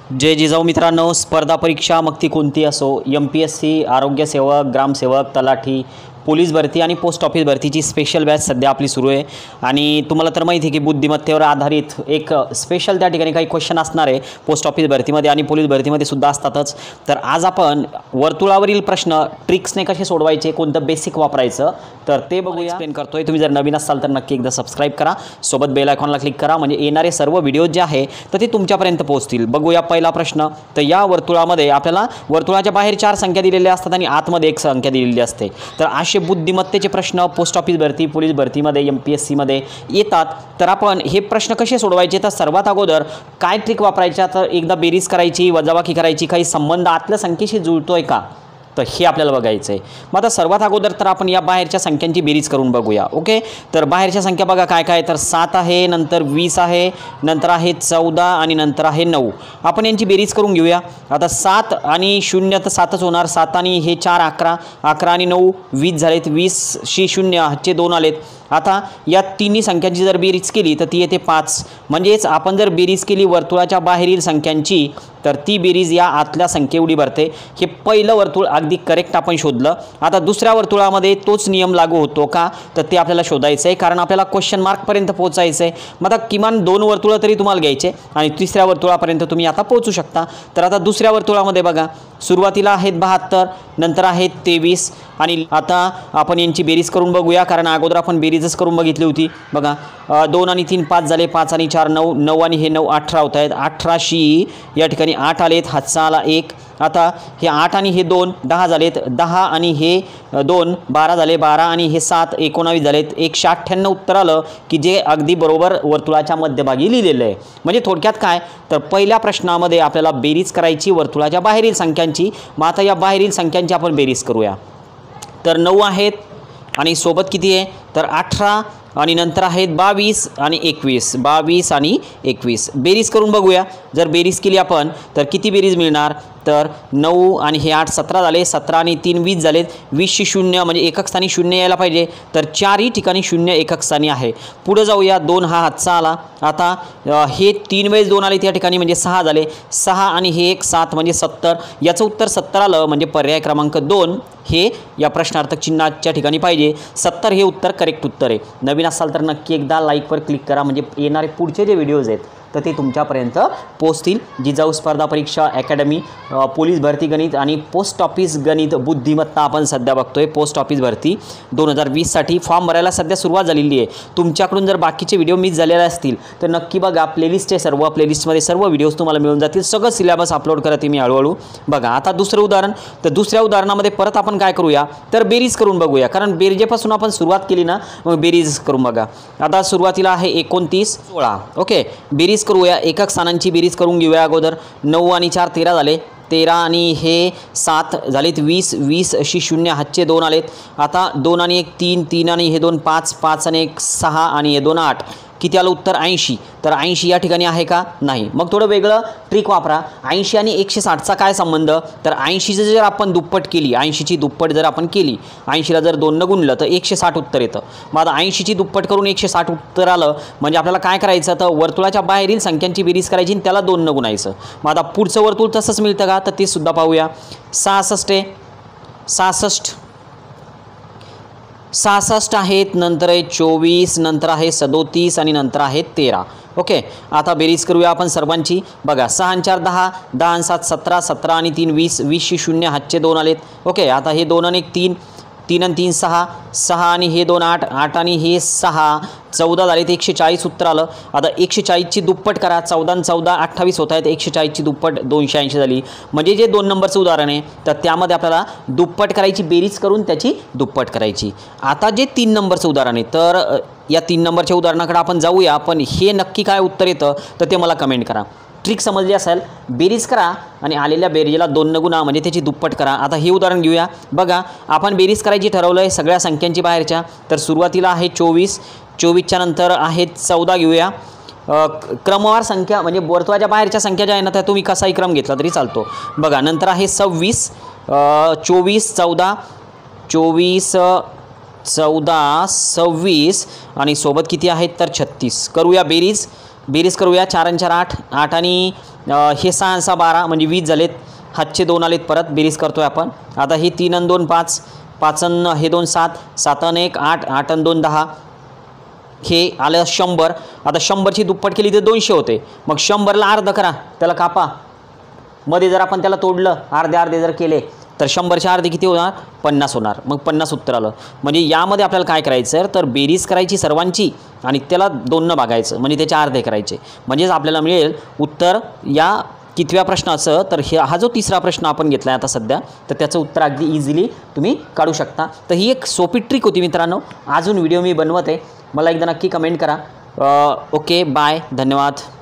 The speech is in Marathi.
जय जिजाऊ मित्रांनो, स्पर्धा परीक्षा मग ती कोणती असो, MPSC, आरोग्य सेवक, ग्रामसेवक, तलाठी, पोलीस भरती आणि पोस्ट ऑफिस भरतीची स्पेशल बॅच सध्या आपली सुरू आहे। आणि तुम्हाला तर माहिती आहे की बुद्धिमत्तेवर आधारित एक स्पेशल त्या ठिकाणी काही क्वेश्चन असणार आहे पोस्ट ऑफिस भरतीमध्ये आणि पोलीस भरतीमध्ये सुद्धा असतातच। तर आज आपण वर्तुळावरील प्रश्न ट्रिक्सने कसे सोडवायचे, कोणतं बेसिक वापरायचं तर ते बघूया, एक्सप्लेन करतोय। तुम्ही जर नवीन असाल तर नक्की एकदा सबस्क्राइब करा, सोबत बेल आयकॉनला क्लिक करा, म्हणजे येणारे सर्व व्हिडिओ जे आहे तर ते तुमच्यापर्यंत पोहोचतील। बघूया पहिला प्रश्न। तर या वर्तुळामध्ये आपल्याला वर्तुळाच्या बाहेर 4 संख्या दिलेल्या असतात आणि आतमध्ये 1 संख्या दिलेली असते। तर असे बुद्धिमत्तेचे प्रश्न पोस्ट ऑफिस भरती, पोलीस भरतीमध्ये, MPSC मध्ये येतात। तर आपण हे प्रश्न कसे सोडवायचे, तर सर्वात अगोदर काय ट्रिक वापरायच्या, तर एकदा बेरीज करायची, वजाबाकी करायची, काही संबंध आतल्या संख्येशी जुळतोय का, तर हे आपल्याला बघायचं आहे। मग आता सर्वात अगोदर तर आपण या बाहेरच्या संख्यांची बेरीज करून बघूया। ओके, तर बाहेरच्या संख्या बघा काय काय, तर 7 आहे, नंतर 20 आहे, नंतर आहे 14 आणि नंतर आहे 9। आपण यांची बेरीज करून घेऊया। आता 7 आणि 0 तर 7च होणार, 7 आणि हे 4 11, 11 आणि 9 20 झालेत, 20 शी 0 हातचे 2 आलेत। आता या तिन्ही संख्यांची जर बेरीज केली तर ती येते 5। म्हणजेच आपण जर बेरीज केली वर्तुळाच्या बाहेरील संख्यांची तर ती बेरीज या आतल्या संख्येएवढी भरते। हे पहिलं वर्तुळ अगदी करेक्ट आपण शोधलं। आता दुसऱ्या वर्तुळामध्ये तोच नियम लागू होतो का, तर ते आपल्याला शोधायचं आहे, कारण आपल्याला क्वेश्चन मार्कपर्यंत पोहोचायचं आहे। मग आता किमान 2 वर्तुळं तरी तुम्हाला घ्यायचे आणि तिसऱ्या वर्तुळापर्यंत तुम्ही आता पोहोचू शकता। तर आता दुसऱ्या वर्तुळामध्ये बघा, सुरुवातीला आहेत 72, नंतर आहेत 23 आणि आता आपण यांची बेरीज करून बघूया, कारण अगोदर आपण बेरीजच करून बघितली होती। बघा 2 आणि 3 5 झाले, 5 आणि 4 9, 9 आणि हे 9 18 होत आहेत। 18शी या ठिकाणी 8 आलेत, हातचा आला 1। आता हे 8 आणि हे 2 10 झालेत, 10 आणि हे 2 12 झाले, 12 आणि हे 7 19 झालेत। 198 उत्तर आलं की जे अगदी बरोबर वर्तुळाच्या मध्यभागी लिहिलेलं आहे। म्हणजे थोडक्यात काय, तर पहिल्या प्रश्नामध्ये आपल्याला बेरीज करायची वर्तुळाच्या बाहेरील संख्यांची। मग आता या बाहेरील संख्यांची आपण बेरीज करूया। तर 9 आहेत आणि सोबत किती आहे, तर 18 आणि नंतर आहेत 22 आणि 21, 22 आणि 21 बेरीज करून बघूया। जर बेरीज केली आपण तर किती बेरीज मिळणार, तर 9 आणि हे 8 17 झाले, 17 आणि 3 20 झालेत, 20शी 0 म्हणजे एकक स्थानी 0 यायला पाहिजे, तर 4ही ठिकाणी 0 एकक स्थानी आहे। पुढे जाऊया, 2 हा हातचा आला। आता हे 3 वेळेस 2 आले त्या ठिकाणी म्हणजे 6 झाले, 6 आणि हे 1 7 म्हणजे 70। याचं उत्तर 70 आलं, म्हणजे पर्याय क्रमांक 2 हे या प्रश्नार्थक चिन्हाच्या ठिकाणी पाहिजे। 70 हे उत्तर करेक्ट उत्तर आहे। नवीन असाल तर नक्की एकदा लाईकवर क्लिक करा, म्हणजे येणारे पुढचे जे व्हिडिओज आहेत तर ते तुमच्यापर्यंत पोहोचतील। जिजाऊ स्पर्धा परीक्षा अकॅडमी, पोलीस भरती गणित आणि पोस्ट ऑफिस गणित बुद्धिमत्ता आपण सध्या बघतोय। पोस्ट ऑफिस भरती 2020साठी फॉर्म भरायला सध्या सुरुवात झालेली आहे। तुमच्याकडून जर बाकीचे व्हिडिओ मिस झालेले असतील तर नक्की बघा, प्लेलिस्टचे सर्व प्लेलिस्टमध्ये सर्व व्हिडिओज तुम्हाला मिळून जातील। सगळं सिलेबस अपलोड करत आहे मी हळूहळू। बघा आता दुसरं उदाहरण, तर दुसऱ्या उदाहरणामध्ये परत आपण काय करूया, तर बेरीज करून बघूया, कारण बेरजेपासून आपण सुरुवात केली ना, मग बेरीज करून बघा। आता सुरुवातीला आहे 29 16। ओके, बेरीज करूया, एकक स्थानांची बेरीज करून घेऊया अगोदर। 9 आणि 4 13 झाले, 13 आणि हे 7 झालेत, 20 20 अशी 0 हातचे 2 आलेत। आता 2 आणि 1 3, 3 आणि हे 2 5, 5 आणि 1 6 आणि हे 2 8, किती आलं उत्तर 80। तर 80 या ठिकाणी आहे का, नाही। मग थोडं वेगळं ट्रिक वापरा। 80 आणि 160चा काय संबंध, तर 80चं जर आपण दुप्पट केली, 80ची दुप्पट जर आपण केली, 80ला जर 2 न गुणलं तर 160 उत्तर येतं। मग आता 80ची दुप्पट करून 160 उत्तर आलं, म्हणजे आपल्याला काय करायचं, तर वर्तुळाच्या बाहेरील संख्यांची बेरीज करायची आणि त्याला 2 न गुणायचं। मग आता पुढचं वर्तुळ तसंच मिळतं का, तर ते सुद्धा पाहूया। 66 आहे, 66 आहेत, नंतर आहे 24, नंतर आहे 37 आणि नंतर आहे 13। ओके, आता बेरीज करूया आपण सर्वांची। बघा 6 आणि 4 10, 10 आणि 7 17, 17 आणि 3 20, 20शी 0 हातचे 2 आलेत। ओके, आता हे 2 आणि 1 3, 3 आणि 3 6, 6 आणि हे 2 8, 8 आणि हे 6 14 झाले, 140 उत्तर आलं। आता 140ची दुप्पट करा, 14 आणि 14 28 होत आहेत, 140ची दुप्पट 280 झाली। म्हणजे जे 2 नंबरचं उदाहरण आहे तर त्यामध्ये आपल्याला दुप्पट करायची, बेरीज करून त्याची दुप्पट करायची। आता जे 3 नंबरचं उदाहरण आहे, तर या 3 नंबरच्या उदाहरणाकडे आपण जाऊया। पण हे नक्की काय उत्तर येतं तर ते मला कमेंट करा। ट्रिक समजली असेल, बेरीज करा आणि आलेल्या बेरीजला 2 न गुणा, म्हणजे त्याची दुप्पट करा। आता हे उदाहरण घेऊया। बघा आपण बेरीज करायची ठरवलं आहे सगळ्या संख्यांची बाहेरच्या। तर सुरुवातीला आहे 24, 24च्या नंतर आहेत 14 घेऊया। क्रमवार संख्या म्हणजे वर्तुळाच्या बाहेरच्या संख्या ज्या आहे ना त्या तुम्ही कसाही क्रम घेतला तरी चालतो। बघा नंतर आहे 26, 24 14, 24 14 26 आणि सोबत किती आहेत तर 36। करूया बेरीज। बेरीज करूया. 4 आणि 4 8, 8 आणि हे 6 आणि 6 12 म्हणजे 20 झालेत. हातचे 2 आलेत परत. बेरीज करतो आहे आपण. आता हे 3 आणि 2 5, 5 आणि हे 2 7, 7 आणि 1 8, 8 आणि 2 10, हे आलं 100. आता 100ची दुप्पट केली तर 200 होते. मग 100ला अर्ध करा, त्याला कापा. मध्ये जर आपण त्याला तोडलं, अर्धे अर्धे जर केले तर 100चे अर्धे किती होणार? 50 होणार. मग 50 उत्तर आलं. म्हणजे यामध्ये आपल्याला काय करायचं तर बेरीज करायची सर्वांची आणि त्याला 2 भागायचं, म्हणजे त्याचे अर्धे करायचे. म्हणजेच आपल्याला मिळेल उत्तर या कितव्या प्रश्नाचं. तर हा जो तिसरा प्रश्न आपण घेतला आहे आता सध्या, तर त्याचं उत्तर अगदी इझिली तुम्ही काढू शकता. तर ही एक सोपी ट्रिक होती मित्रांनो. अजून व्हिडिओ मी बनवत आहे, मला एकदा नक्की कमेंट करा. ओके, बाय, धन्यवाद.